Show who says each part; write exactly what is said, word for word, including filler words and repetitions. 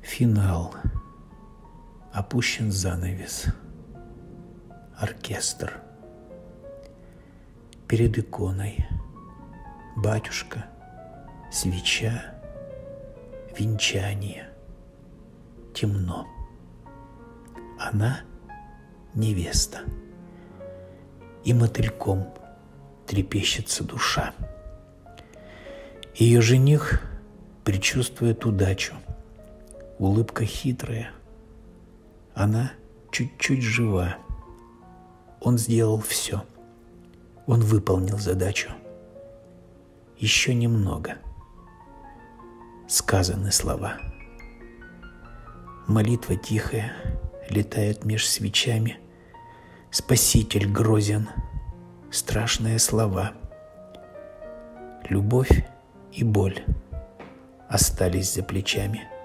Speaker 1: Финал. Опущен занавес. Оркестр. Перед иконой. Батюшка. Свеча. Венчание. Темно. Она невеста. И мотыльком трепещется душа. Ее жених предчувствует удачу. Улыбка хитрая. Она чуть-чуть жива. Он сделал все. Он выполнил задачу. Еще немного. Сказаны слова. Молитва тихая летает меж свечами. Спаситель грозен. Страшные слова. Любовь и боль остались за плечами.